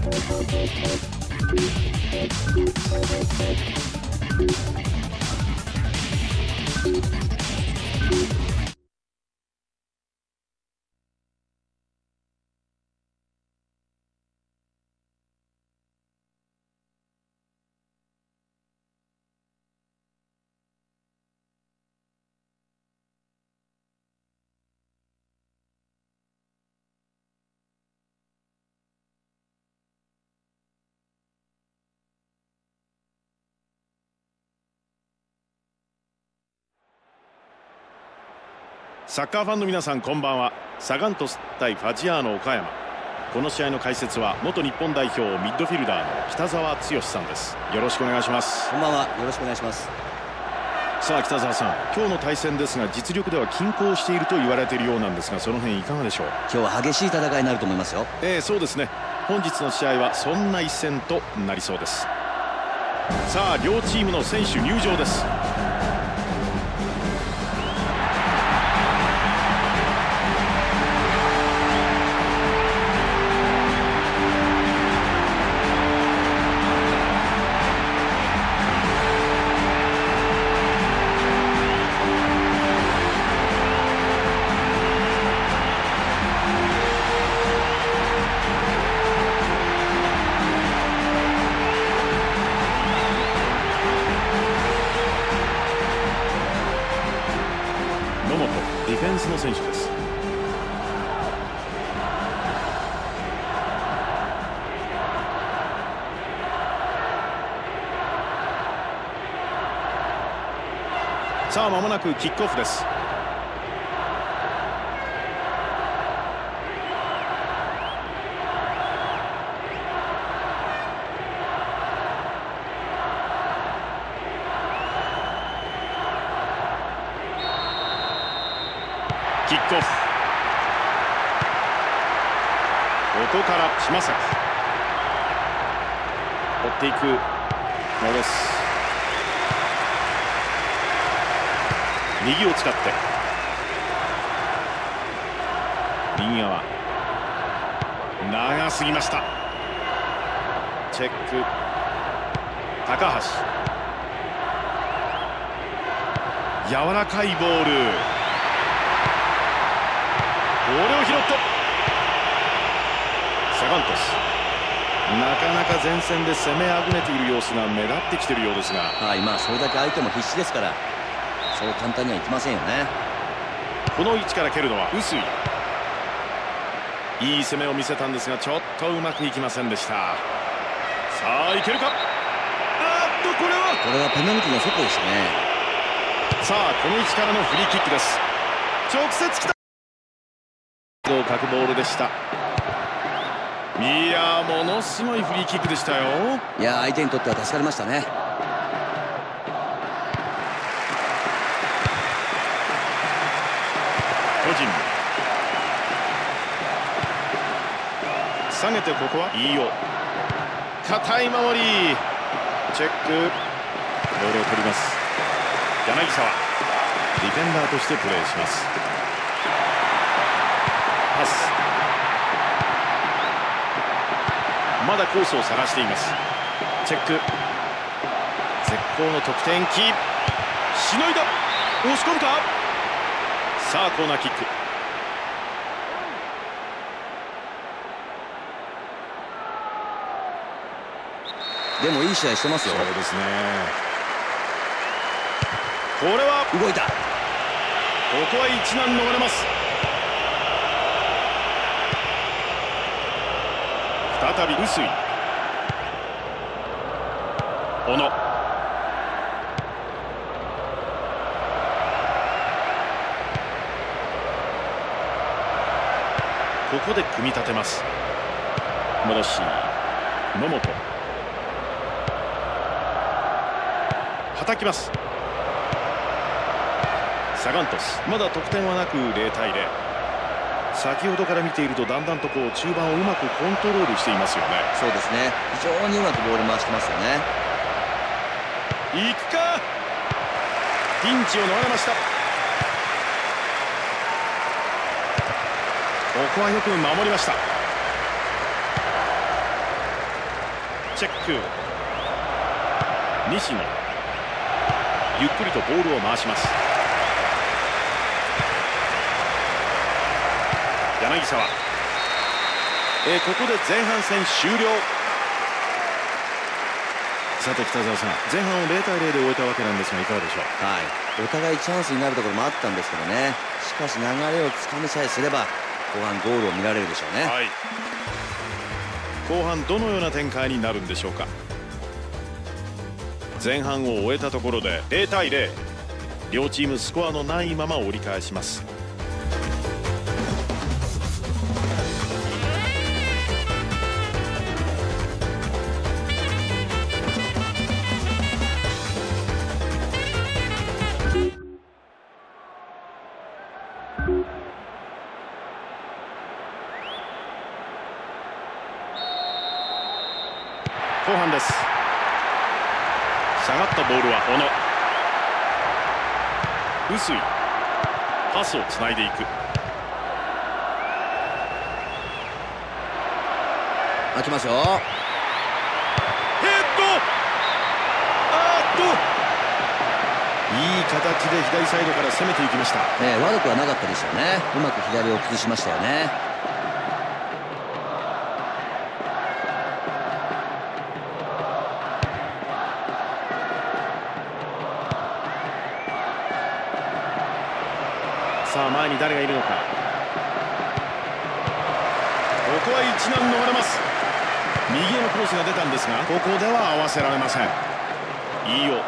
サッカーファンの皆さん、こんばんは。サガン鳥栖対ファジアーノ岡山。この試合の解説は元日本代表ミッドフィルダーの北澤剛さんです。よろしくお願いします。 こんばんは。よろしくお願いします。 さあ北澤さん、今日の対戦ですが実力では均衡していると言われているようなんですが、その辺いかがでしょう。 今日は激しい戦いになると思いますよ。 そうですね。本日の試合はそんな一戦となりそうです。さあ両チームの選手入場です。ディフェンスの選手です。さあ間もなくキックオフです。キックオフ。ここから島崎追っていく。戻す。右を使って右側長すぎました。チェック。高橋柔らかいボール。これを拾ったサガン鳥栖。なかなか前線で攻めあぐねている様子が目立ってきているようですが、 それだけ相手も必死ですからそう簡単にはいきませんよね。 この位置から蹴るのは臼井。いい攻めを見せたんですがちょっとうまくいきませんでした。さあいけるか。これはペナルティの外でしたね。 さあこの位置からのフリーキックです。直接きた。角ボールでした。いやものすごいフリーキックでしたよ。 いや相手にとっては助かりましたね。 巨人下げて、ここは飯尾。堅い守り。チェック。ボールを取ります。柳沢ディフェンダーとしてプレーします。パス。まだコースを探しています。チェック。絶好の得点機。しのいだ。押し込むか。さあコーナーキック。 でもいい試合してますよ。 そうですね。これは動いた。ここは一難逃れます。再び臼井。小野。ここで組み立てます。戻し野本。はたきます。サガン鳥栖まだ得点はなく0対0。先ほどから見ているとだんだんと中盤をうまくコントロールしていますよね。 そうですね。非常にうまくボール回してますよね。 いくか。ピンチを逃れました。ここはよく守りました。 チェック。西野、ゆっくりとボールを回します。柳沢、ここで前半戦終了。さて北澤さん、前半を0対0で終えたわけなんですが、いかがでしょう。 はい、お互いチャンスになるところもあったんですけどね、しかし流れをつかみさえすれば後半ゴールを見られるでしょうね。 はい、後半どのような展開になるんでしょうか。前半を終えたところで0対0、両チームスコアのないまま折り返します。後半です。下がったボールは小野、臼井、パスをつないでいく。 開きますよ。 ヘッド、いい形で左サイドから攻めていきました。 悪くはなかったですよね。うまく左を崩しましたよね。 さあ前に誰がいるのか。ここは一難逃れます。右へのクロスが出たんですが、ここでは合わせられません。飯尾、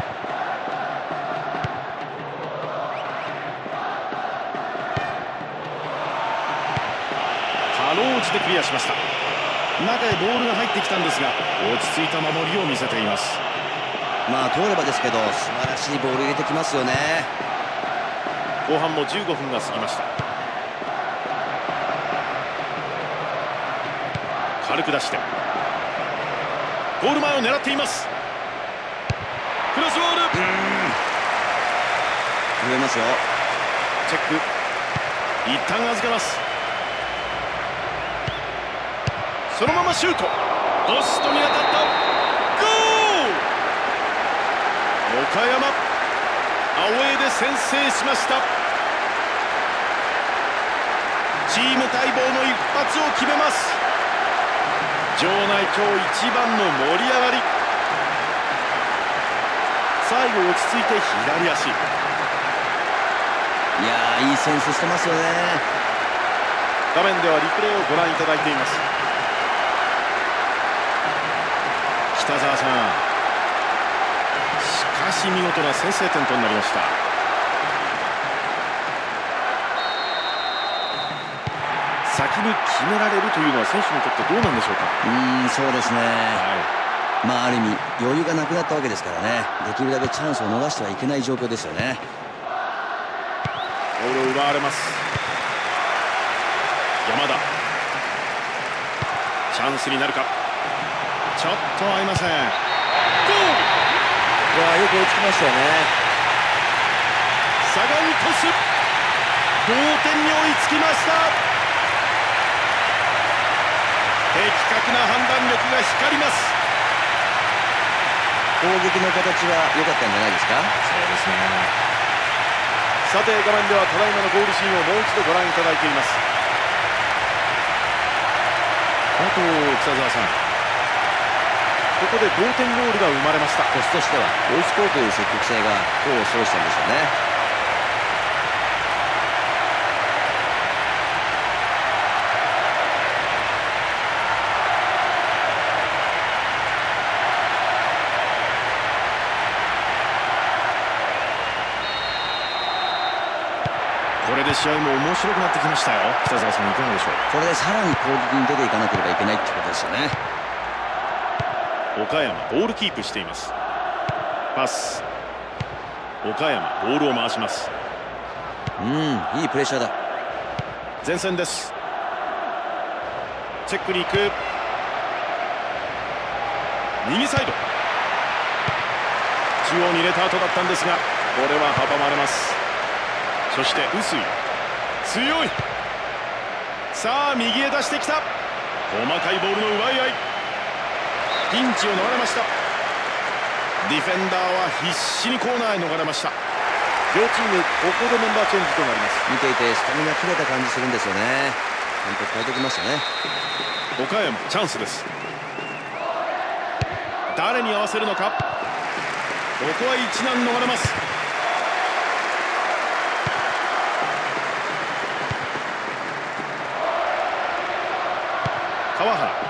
かろうじてクリアしました。中へボールが入ってきたんですが、落ち着いた守りを見せています。 まあ通ればですけど、素晴らしいボール入れてきますよね。 後半も15分が過ぎました。軽く出してゴール前を狙っています。クロスボール、 増えますよ。 チェック、一旦預けます。そのままシュート、ポストに当たった。ゴール、岡山アウェーで先制しました。チーム待望の一発を決めます。場内今日一番の盛り上がり。最後落ち着いて左足。 いやー、いいセンスしてますよね。 画面ではリプレイをご覧いただいています。北澤さん、しかし見事な先制点となりました。先に決められるというのは選手にとってどうなんでしょうか。 そうですね、まあある意味余裕がなくなったわけですからね、できるだけチャンスを逃してはいけない状況ですよね。 ボールを奪われます。山田、チャンスになるか。ちょっと合いません。ゴール、 よく追いつきましたよね。 サガン鳥栖、同点に追いつきました。的確な判断力が光ります。 攻撃の形は良かったんじゃないですか。 そうですね。さて画面ではただいまのゴールシーンをもう一度ご覧いただいています。あと北澤さん、ここで同点ゴールが生まれました。 コスとしては追いつこうという積極性が功を奏したんでしょうね。 これで試合も面白くなってきましたよ。北澤さん、いかがでしょう。 これでさらに攻撃に出ていかなければいけないってことですよね。 岡山ボールキープしています。パス、岡山ボールを回します。 いいプレッシャーだ。 前線です。チェックに行く。右サイド、中央に入れた後だったんですが、これは阻まれます。そして臼井、強い。さあ右へ出してきた。細かいボールの奪い合い。 ピンチを逃れました。ディフェンダーは必死にコーナーへ逃れました。両チームここでメンバーチェンジとなります。 見ていてスタミナ切れた感じするんですよね。ちゃんと変えてきましたね。 岡山チャンスです。誰に合わせるのか。ここは一難逃れます。川原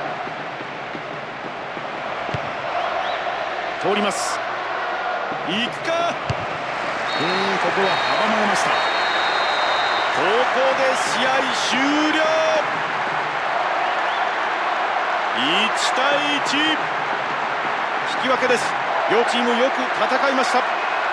通ります。行くか。ここは阻まれました。ここで試合終了。1対1、引き分けです。両チームよく戦いました。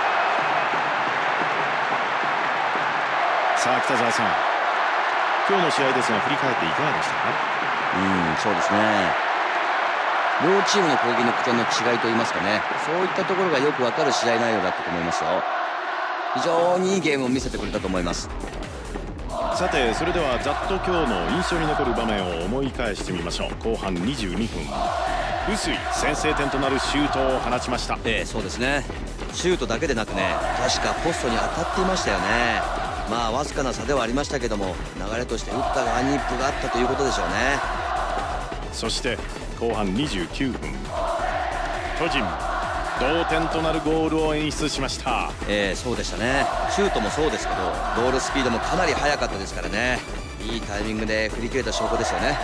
さあ北澤さん、今日の試合ですが振り返っていかがでしたか。 そうですね。両チームの攻撃の起点の違いといいますかね、そういったところがよく分かる試合内容だったと思いますよ。非常にいいゲームを見せてくれたと思います。 さてそれではざっと今日の印象に残る場面を思い返してみましょう。後半22分、臼井先制点となるシュートを放ちました。 そうですね。シュートだけでなくね、確かポストに当たっていましたよね。まあわずかな差ではありましたけども、流れとして打った側に分があったということでしょうね。 そして後半29分、巨人同点となるゴールを演出しました。 そうでしたね。シュートもそうですけど、ゴールスピードもかなり速かったですからね。いいタイミングで振り切れた証拠ですよね。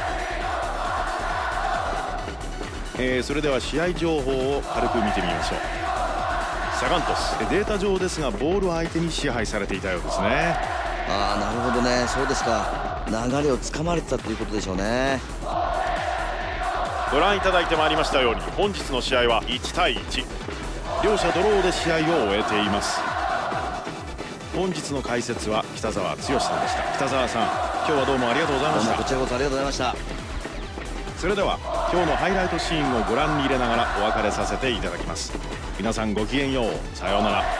それでは試合情報を軽く見てみましょう。サガン鳥栖、データ上ですがボールを相手に支配されていたようですね。 なるほどね。そうですか。流れをつかまれてたということでしょうね。 ご覧いただいてまいりましたように、本日の試合は1対1、両者ドローで試合を終えています。本日の解説は北澤剛さんでした。北澤さん、今日はどうもありがとうございました。 こちらこそありがとうございました。 それでは今日のハイライトシーンをご覧に入れながらお別れさせていただきます。皆さんごきげんよう。さようなら。